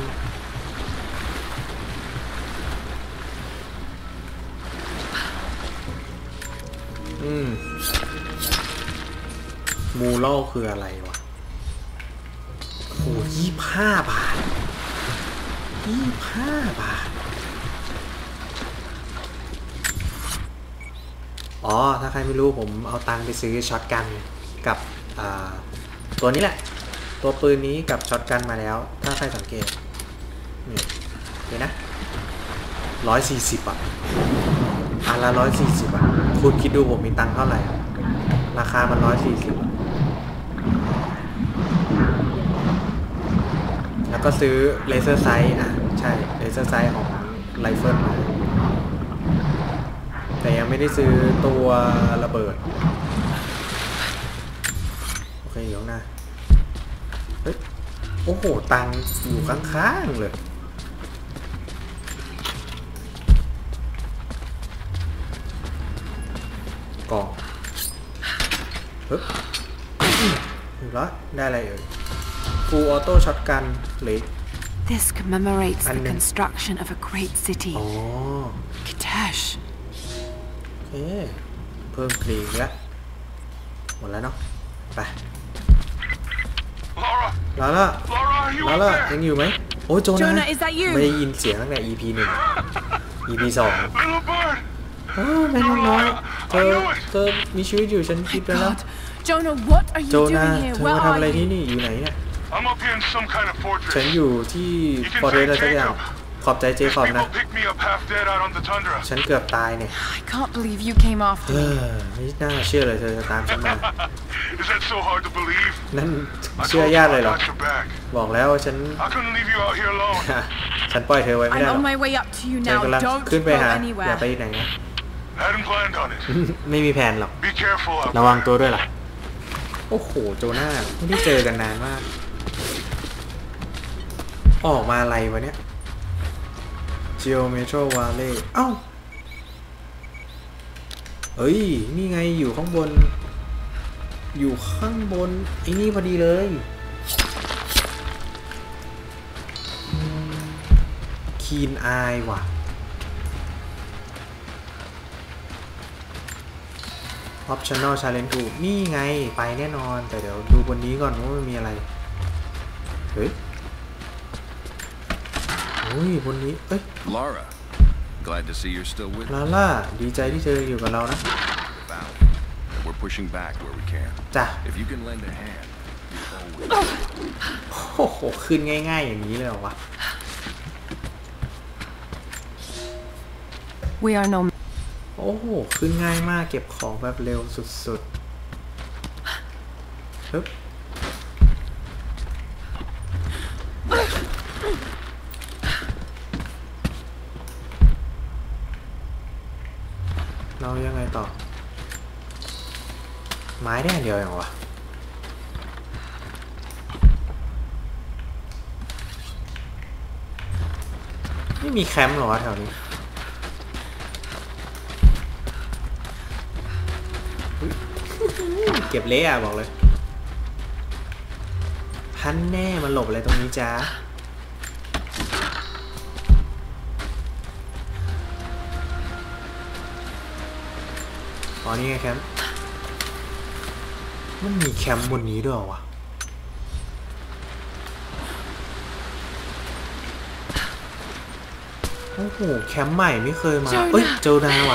[SPEAKER 1] มูโลคืออะไรวะโอ้25 บาทอ๋อถ้าใครไม่รู้ผมเอาตังค์ไปซื้อช็อตกันกับตัวนี้แหละตัวปืนนี้กับช็อตกันมาแล้วถ้าใครสังเกตนี่เห็นนะ140อ่ะอันละ140อ่ะคุณคิดดูผมมีตังค์เท่าไหร่ราคามัน140แล้วก็ซื้อเลเซอร์ไซส์ใช่เลเซอร์ไซส์ของไรเฟิลมาแต่ยังไม่ได้ซื้อตัวระเบิดโอเคเดี๋ยวนะเฮ้ยโอ้โหตังค์อยู่ข้างๆเลยกล่องปึ๊บอยู่แล้วได้อะไรเอ่ย Full Auto Shotgun หรือ
[SPEAKER 3] This commemorates the construction of a great city.
[SPEAKER 1] อ๋อ
[SPEAKER 3] Kitesh.
[SPEAKER 1] โอเคเพิ่มกรีนแล้วหมดแล้วเนาะไปลาล่ายังอยู่ไหมโอ้โจนา
[SPEAKER 3] is that you?
[SPEAKER 1] ไม่ได้ยินเสียงตั้งแต่ EP 1 EP 2แม่น้องน้อยเธอมีชีวิตอยู่ฉันคิดไปแล้ว
[SPEAKER 3] Jonah, what are you
[SPEAKER 1] โจนา
[SPEAKER 3] doing here?
[SPEAKER 1] เธอ
[SPEAKER 3] Where
[SPEAKER 1] มาทำอะไร
[SPEAKER 3] are
[SPEAKER 1] ที่
[SPEAKER 3] you?
[SPEAKER 1] นี่อยู่ไหนเนี่ย
[SPEAKER 2] I'm up here in some kind of fortress.
[SPEAKER 1] ฉันอยู่ที่ฟอร์เรสอะไรสักอย่างขอบใจเจคอบนะ
[SPEAKER 2] People picked me up half dead out on the tundra.
[SPEAKER 1] ฉันเกือบตายเนี่ย
[SPEAKER 3] I can't believe you came after me.
[SPEAKER 1] ไม่น่าเชื่อเลยเธอจะตามฉันมา
[SPEAKER 2] Is that so hard to believe?
[SPEAKER 1] นั่น
[SPEAKER 2] I
[SPEAKER 1] เชื่อ
[SPEAKER 2] told
[SPEAKER 1] ยาก
[SPEAKER 2] you
[SPEAKER 1] เลย
[SPEAKER 2] I
[SPEAKER 1] เหรอ
[SPEAKER 2] got your back.
[SPEAKER 1] บอกแล้วว่าฉัน
[SPEAKER 2] I couldn't leave you out here alone.
[SPEAKER 1] ฉันปล่อยเธอไว้ไม่
[SPEAKER 3] I'm
[SPEAKER 1] ได้หรอก
[SPEAKER 3] on my way up to you
[SPEAKER 1] ฉัน
[SPEAKER 3] now.
[SPEAKER 1] กำลัง
[SPEAKER 3] Don't
[SPEAKER 1] ขึ้นไป
[SPEAKER 3] go
[SPEAKER 1] หาอย่า
[SPEAKER 3] anywhere.
[SPEAKER 1] ไปไหนนะ
[SPEAKER 2] Hadn't planned on it.
[SPEAKER 1] ไม่มีแผนหรอก
[SPEAKER 2] Be careful out
[SPEAKER 1] ระวัง
[SPEAKER 2] there.
[SPEAKER 1] ตัวด้วยล่ะ โอ้โหโจนาไม่ได้เจอกันนานมาก ออกมาอะไรวะเนี่ย Geometro Valley เอ้าเอ้ยนี่ไงอยู่ข้างบน อยู่ข้างบนไอ้นี่พอดีเลย Keen Eye ว่ะ Optional Challenge 2นี่ไงไปแน่นอนแต่เดี๋ยวดูบนนี้ก่อนว่ามันมีอะไรเฮ้ยอุ้ยบนนี้เอ้ย
[SPEAKER 4] Lara, glad to see you're still with
[SPEAKER 1] ลาล่าดีใจที่เธออยู่กับเรานะ
[SPEAKER 4] Valley. We're pushing back where we can.
[SPEAKER 1] จ้ะ
[SPEAKER 4] If you can lend a hand, you always.
[SPEAKER 1] โอ้โหขึ้นง่ายๆอย่างนี้เลยเหรอวะ
[SPEAKER 3] We are no.
[SPEAKER 1] โอ้โหขึ้นง่ายมากเก็บของแบบเร็วสุดๆฮึบเรายังไงต่อไม้ได้อันเดียวอย่างวะไม่มีแคมป์หรอวะแถวนี้เก็บเละอะบอกเลยพันแน่มันหลบอะไรตรงนี้จ้าอ๋อนี่ไงแคมป์มันมีแคมป์บนนี้ด้วยวะโอ้โหแคมป์ใหม่ไม่เคยมาเอ้ยโจนาว่ะ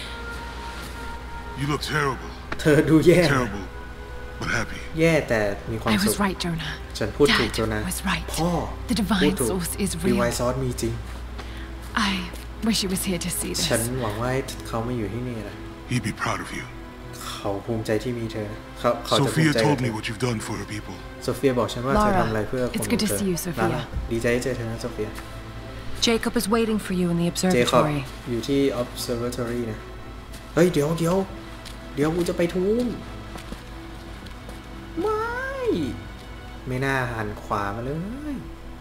[SPEAKER 2] You look terrible.
[SPEAKER 1] เธอดูแย่
[SPEAKER 2] Terrible, but happy.
[SPEAKER 1] แย่แต่มีความ
[SPEAKER 3] I
[SPEAKER 1] สุ
[SPEAKER 3] was
[SPEAKER 1] ข
[SPEAKER 3] right, Jonah.
[SPEAKER 1] ฉันพูดถูก
[SPEAKER 3] Dad
[SPEAKER 1] โจนา
[SPEAKER 3] was right.
[SPEAKER 1] พ่อ
[SPEAKER 3] The
[SPEAKER 1] พูด
[SPEAKER 3] divine
[SPEAKER 1] ถูก
[SPEAKER 3] source is
[SPEAKER 1] ดีไว
[SPEAKER 3] real.
[SPEAKER 1] ซอสมีจริง
[SPEAKER 3] I wish he was here to see
[SPEAKER 1] ฉัน
[SPEAKER 3] this.
[SPEAKER 1] หวังว่าเขาไม่อยู่ที่นี่นะ
[SPEAKER 2] He'd be proud of you.
[SPEAKER 1] เขาภูมิใจที่มีเธอเขาจะภูมิ
[SPEAKER 2] Sophia
[SPEAKER 1] ใจ
[SPEAKER 2] told me what you've done for her people.
[SPEAKER 1] โซเฟียบอกฉันว่าเธอ
[SPEAKER 3] Lara,
[SPEAKER 1] ทำอะไรเพื่อคนข
[SPEAKER 3] it's
[SPEAKER 1] อง
[SPEAKER 3] good to
[SPEAKER 1] เธอ
[SPEAKER 3] see you, Sophia.
[SPEAKER 1] ลาล่าดีใจที่เจอเธอนะโซเฟีย
[SPEAKER 3] Jacob is waiting for you in the
[SPEAKER 1] เจคอบ
[SPEAKER 3] observatory.
[SPEAKER 1] อยู่ที่ observatory นะเฮ้ยเดี๋ยวกูจะไปทุ่มไม่น่าหันขวามาเลย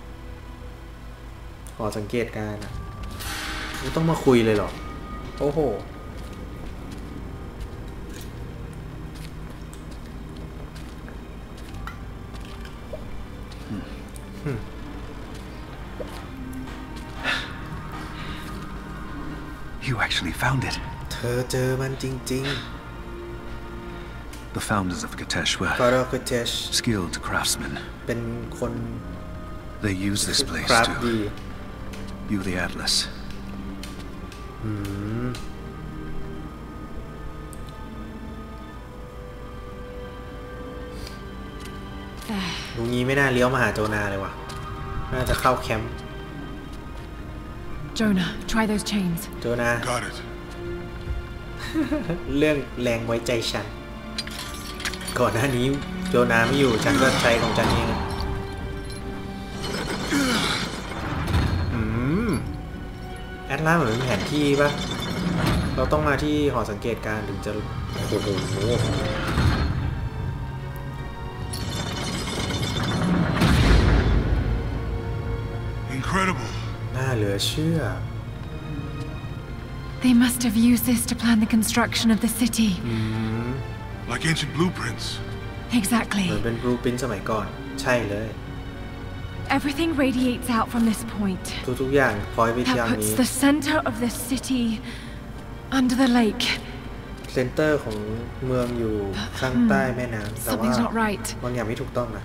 [SPEAKER 1] ขอสังเกตการณ์อ่ะกูต้องมาคุยเลยเหรอโอ้โห
[SPEAKER 6] You actually found it.
[SPEAKER 1] เธอเจอมันจริง
[SPEAKER 6] The founders of Katesh
[SPEAKER 1] ๆ
[SPEAKER 6] were
[SPEAKER 1] ฟาราคเทช
[SPEAKER 6] skilled craftsmen.
[SPEAKER 1] เป็นคน
[SPEAKER 6] They used this place
[SPEAKER 1] คราฟ
[SPEAKER 6] to
[SPEAKER 1] ดี
[SPEAKER 6] view the Atlas.
[SPEAKER 1] ลุงนี้ไม่น่าเลี้ยวมาหาโจนาเลยว่ะน่าจะเข้าแคมป์
[SPEAKER 3] Jonah, try those chains.
[SPEAKER 1] โจนา
[SPEAKER 2] Got it.
[SPEAKER 1] เรื่องแรงไว้ใจฉันก่อนหน้านี้โจนาไม่อยู่ฉันก็ใช้ของฉันเองแอตลาสเหมือนเป็นแผนที่ปะเราต้องมาที่หอสังเกตการณ์ถึงจะโอ้โห
[SPEAKER 2] Incredible.
[SPEAKER 1] น่าเหลือเชื่อ
[SPEAKER 3] They must have used this to plan the construction of the city.
[SPEAKER 2] Like ancient blueprints.
[SPEAKER 1] เหมือน
[SPEAKER 3] Exactly.
[SPEAKER 1] เป็นบลูพรินท์สมัยก่อนใช่เลย
[SPEAKER 3] Everything radiates out from this point.
[SPEAKER 1] ทุกๆอย่างพอยไปที่
[SPEAKER 3] That
[SPEAKER 1] อย่าง
[SPEAKER 3] puts
[SPEAKER 1] นี้
[SPEAKER 3] the center of the city under the lake.
[SPEAKER 1] เซนเตอร์ของเมืองอยู่ข้างใต้แม่น้ำแต่ว่า
[SPEAKER 3] Something's not right.
[SPEAKER 1] บางอย่างไม่ถูกต้องนะ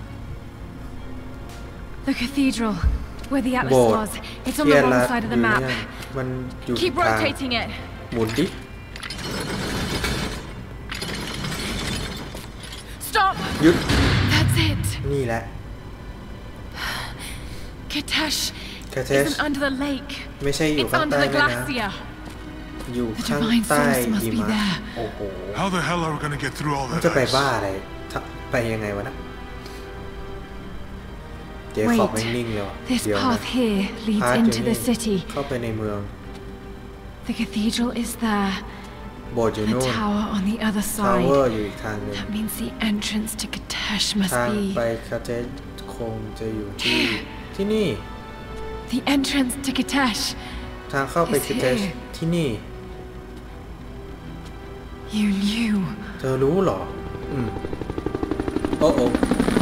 [SPEAKER 3] The cathedral, where the
[SPEAKER 1] โบ
[SPEAKER 3] atlas
[SPEAKER 1] สถ์
[SPEAKER 3] was. It's on
[SPEAKER 1] ที่
[SPEAKER 3] the
[SPEAKER 1] แอตลา
[SPEAKER 3] wrong
[SPEAKER 1] ส
[SPEAKER 3] side of
[SPEAKER 1] อ
[SPEAKER 3] the
[SPEAKER 1] ยู่
[SPEAKER 3] map.
[SPEAKER 1] เนี่ยมันอยู่
[SPEAKER 3] Keep
[SPEAKER 1] ทาง
[SPEAKER 3] rotating it.
[SPEAKER 1] หมุนดิ
[SPEAKER 3] Stop.
[SPEAKER 1] หยุด
[SPEAKER 3] That's it.
[SPEAKER 1] นี่แหละ
[SPEAKER 3] Kitesh
[SPEAKER 1] Kitesh
[SPEAKER 3] isn't under the lake.
[SPEAKER 1] ไม่ใช่อยู่
[SPEAKER 3] It's
[SPEAKER 1] ข้าง
[SPEAKER 3] under
[SPEAKER 1] ใต้
[SPEAKER 3] the
[SPEAKER 1] แม่น้
[SPEAKER 3] glacier.
[SPEAKER 1] ำอยู่
[SPEAKER 3] The
[SPEAKER 1] ข้าง
[SPEAKER 3] divine
[SPEAKER 1] ใต้
[SPEAKER 3] source must
[SPEAKER 1] หิ
[SPEAKER 3] be
[SPEAKER 1] มะ
[SPEAKER 3] there.
[SPEAKER 1] โอ้โห
[SPEAKER 7] How the hell are we gonna get through all
[SPEAKER 1] มัน
[SPEAKER 7] that
[SPEAKER 1] จะไป
[SPEAKER 7] ice?
[SPEAKER 1] บ้าอะไรไปยังไงวะนะเจ๊ขอบไม่นิ่งเลยว่ะ
[SPEAKER 3] This
[SPEAKER 1] เดี๋ยวนะ
[SPEAKER 3] path here leads
[SPEAKER 1] พาร์ทอยู่
[SPEAKER 3] into
[SPEAKER 1] นี่
[SPEAKER 3] the city.
[SPEAKER 1] เข้าไปในเมือง
[SPEAKER 3] The cathedral is there.
[SPEAKER 1] โบสถ์อยู่
[SPEAKER 3] The
[SPEAKER 1] นู่น
[SPEAKER 3] tower on the other
[SPEAKER 1] ทาวเวอ
[SPEAKER 3] side.
[SPEAKER 1] ร์อยู่อีกทางหนึ่ง
[SPEAKER 3] That means the entrance to Kitesh must
[SPEAKER 1] ทางไป
[SPEAKER 3] be
[SPEAKER 1] คาเทสคงจะอยู่ที่นี่
[SPEAKER 3] the entrance to Kitesh.
[SPEAKER 1] ทางเข้าไป
[SPEAKER 3] Is
[SPEAKER 1] คาเทส
[SPEAKER 3] here.
[SPEAKER 1] ที่นี่
[SPEAKER 3] You knew.
[SPEAKER 1] เธอรู้เหรอโอ้โอ้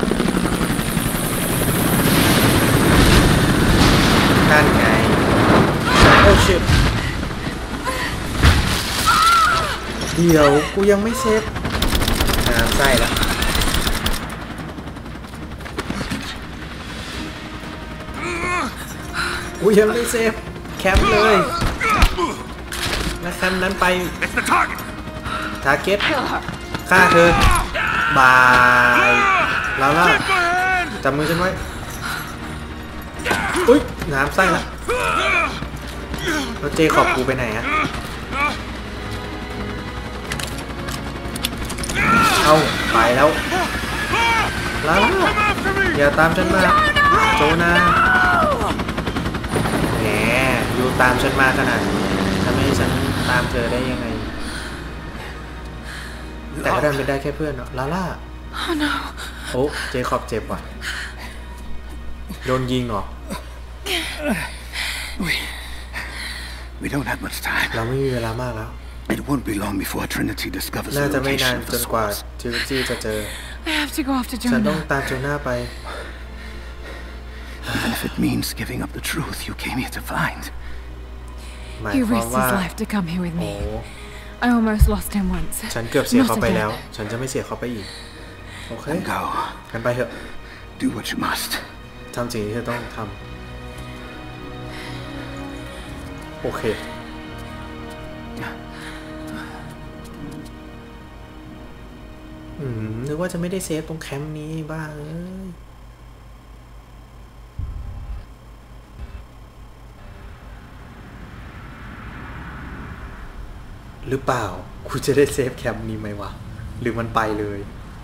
[SPEAKER 1] นั่นไงโอ้ชิบเดี๋ยวกูยังไม่เซฟน้ำใส่ละกูยังไม่เซฟแคมป์เลยแล้วแคมป์นั้นไปทาร์เก็ตฆ่าเธอบายแล้วล่ะจับมือฉันไว้อุ้ยน้ำใส่ละแล้วเจขอบกูไปไหนอะเอาไปแล้วแล้วอย่าตามฉันมาโจนาแหมอยู่ตามฉันมาขนาดนี้ทำให้ฉันตามเธอได้ยังไงแต่ก็ดันเป็นได้แค่เพื่อนเนาะลาล่า
[SPEAKER 3] Oh no.
[SPEAKER 1] โอ้เจคอบเจ็บว่ะโดนยิงเหรอ
[SPEAKER 6] We don't have much time.
[SPEAKER 1] เราไม่มีเวลามากแล้ว
[SPEAKER 6] It won't be long before Trinity discovers
[SPEAKER 1] น่า
[SPEAKER 6] the
[SPEAKER 1] จะไม่นาน
[SPEAKER 6] location of
[SPEAKER 1] จ
[SPEAKER 6] the
[SPEAKER 1] นกว่า
[SPEAKER 6] squads.
[SPEAKER 1] ทิวจี้จะเจอ
[SPEAKER 3] I have to go after
[SPEAKER 1] ฉันต้อง
[SPEAKER 3] Jonah.
[SPEAKER 1] ตามโจน่าไป
[SPEAKER 6] Even if it means giving up the truth you came here to find.
[SPEAKER 1] หมาย
[SPEAKER 3] He
[SPEAKER 1] ความ
[SPEAKER 3] risked
[SPEAKER 1] ว่า
[SPEAKER 3] his life to come here with
[SPEAKER 1] โอ้
[SPEAKER 3] me. I almost lost him once.
[SPEAKER 1] ฉันเกือบเสีย
[SPEAKER 3] Not
[SPEAKER 1] เขาไปแล้ว
[SPEAKER 3] again.
[SPEAKER 1] ฉันจะไม่เสียเขาไปอีก โอเค
[SPEAKER 6] Then go.
[SPEAKER 1] กันไปเถอะ
[SPEAKER 6] Do what you must.
[SPEAKER 1] ทำสิ่งที่เธอต้องทำโอเคนึกว่าจะไม่ได้เซฟตรงแคมป์นี้บ้าเอ้ยหรือเปล่ากูจะได้เซฟแคมป์นี้ไหมวะหรือมันไปเลย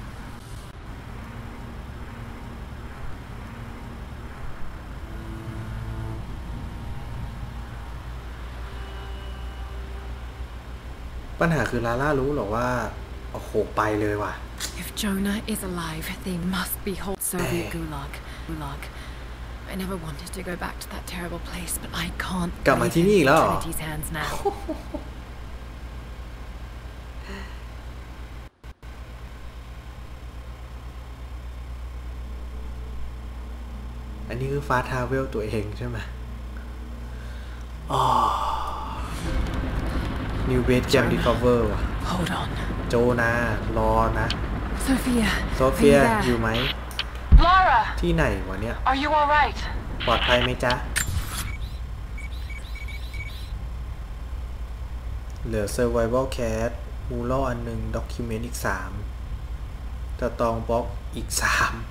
[SPEAKER 1] ปัญหาคือลาล่ารู้หรอว่าโอ้โหไปเลยว่ะ
[SPEAKER 3] If Jonah is alive, they must be whole Soviet gulag. I never wanted to go back to that terrible place, but I can't
[SPEAKER 1] กลับมา
[SPEAKER 3] leave
[SPEAKER 1] ที่
[SPEAKER 3] him
[SPEAKER 1] นี่อี
[SPEAKER 3] in
[SPEAKER 1] กแล้วเหรอ
[SPEAKER 3] Trinity's hands now.
[SPEAKER 1] อันนี้คือฟาสทาเวลตัวเองใช่ไหมอ๋อ New Base Camp Recover ว่ะ
[SPEAKER 3] Hold on.
[SPEAKER 1] โจนารอนะ
[SPEAKER 3] Sophia.
[SPEAKER 1] โซเฟีย
[SPEAKER 3] are you
[SPEAKER 1] อยู่
[SPEAKER 3] there?
[SPEAKER 1] ไหม
[SPEAKER 8] Lara,
[SPEAKER 1] ที่ไหนวะเนี่ย
[SPEAKER 8] are you all right?
[SPEAKER 1] ปลอดภัยไหมจ๊ะ เหลือ Survival Cat มูลอันหนึ่ง Document อีก3ตะตองบล็อกอีก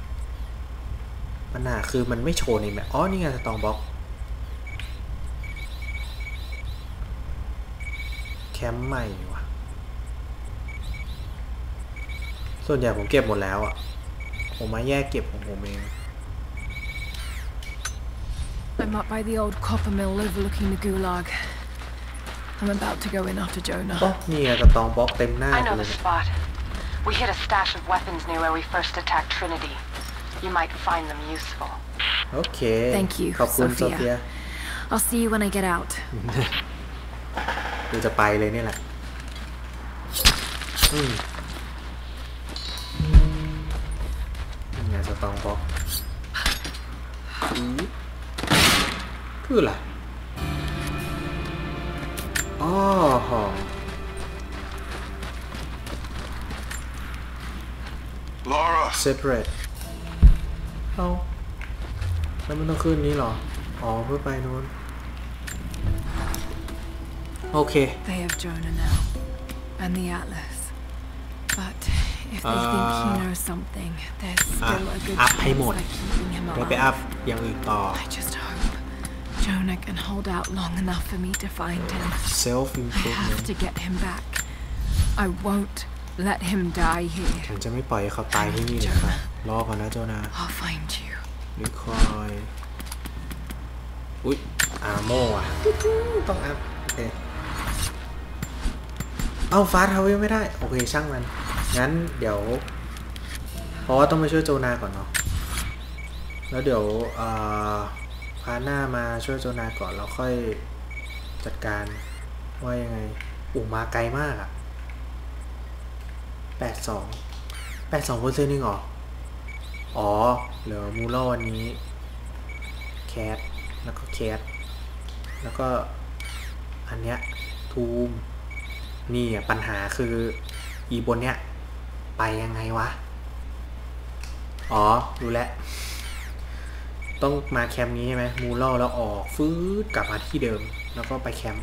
[SPEAKER 1] 3ปัญหาคือมันไม่โชว์ในแมปอ๋อ นี่ไงตะตองบล็อกแคมป์ใหม่ว่ะ ส่วนใหญ่ผมเก็บหมดแล้วอ่ะ ผมมาแยกเก็บของผมเอง
[SPEAKER 3] I'm up by the old copper mill overlooking the gulag. I'm about to go in after
[SPEAKER 1] อ๋อ
[SPEAKER 3] Jonah.
[SPEAKER 1] นี่ไงตะตองบล็อกเต็มหน้า
[SPEAKER 8] I know
[SPEAKER 1] เล
[SPEAKER 8] the
[SPEAKER 1] ย
[SPEAKER 8] spot. We hid a stash of weapons near where we first attacked Trinity. You might find them useful.
[SPEAKER 1] โอเค
[SPEAKER 3] Thank you,
[SPEAKER 1] ขอบคุณโซ
[SPEAKER 3] Sophia.
[SPEAKER 1] เฟีย
[SPEAKER 3] I'll see you when I get out.
[SPEAKER 1] ดูจะไปเลยนี่แหละนี่ไงสตองบล็อกคืออะไรอ๋อหอ
[SPEAKER 7] Lara,
[SPEAKER 1] separate เอาแล้วมันต้องขึ้นนี้เหรอ อ๋อ เพื่อไปโน้น โอเค
[SPEAKER 3] They have Jonah now, and the Atlas. But If they think he knows something, there's still a good
[SPEAKER 1] อัพให้หม
[SPEAKER 3] chance
[SPEAKER 1] ด
[SPEAKER 3] they're keeping him
[SPEAKER 1] เดี๋ยวไป
[SPEAKER 3] alive.
[SPEAKER 1] อัพอย่างอื่นต่อ
[SPEAKER 3] I just hope Jonah can hold out long enough for me to find him.
[SPEAKER 1] self
[SPEAKER 3] I have
[SPEAKER 1] improvement
[SPEAKER 3] to get him back. I won't let him die here.
[SPEAKER 1] ฉันจะไม่ปล่อยให้เขาตายที่นี่เลยครับรอก่อนนะโจนา
[SPEAKER 3] I'll find you.
[SPEAKER 1] รีคอยอุ๊ยอาโม่อะต้องอัพโอเคเอาฟาสทาวเวลไม่ได้โอเคช่างมันงั้นเดี๋ยวเพราะว่าต้องไปช่วยโจนาก่อนเนาะแล้วเดี๋ยวพาหน้ามาช่วยโจนาก่อนแล้วค่อยจัดการว่ายังไงมาไกลมากอะ82% นึงเหรออ๋อเหลือมูล่าวันนี้แคทแล้วก็แคทแล้วก็อันเนี้ยทูมนี่อ่ะปัญหาคืออีบนเนี้ยไปยังไงวะอ๋อรู้แล้วต้องมาแคมป์นี้ใช่ไหมมูล่าแล้วออกฟื้นกลับมาที่เดิมแล้วก็ไปแคมป์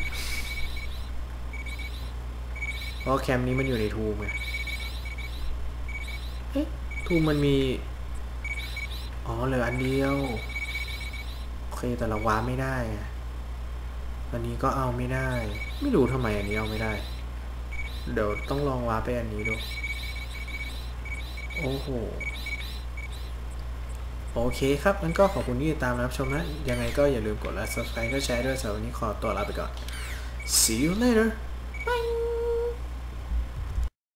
[SPEAKER 1] เพราะแคมป์นี้มันอยู่ในทูมไงทูมันมีอ๋อเหลืออันเดียวโอเคแต่เราว้าไม่ได้อันนี้ก็เอาไม่ได้ไม่รู้ทำไมอันนี้เอาไม่ได้เดี๋ยวต้องลองว้าไปอันนี้ดูโอ้โหโอเคครับงั้นก็ขอบคุณที่ติดตามรับชมนะยังไงก็อย่าลืมกดไลค์ subscribe ก็แชร์ด้วยสำหรับวันนี้ขอตัวลาไปก่อน see you later bye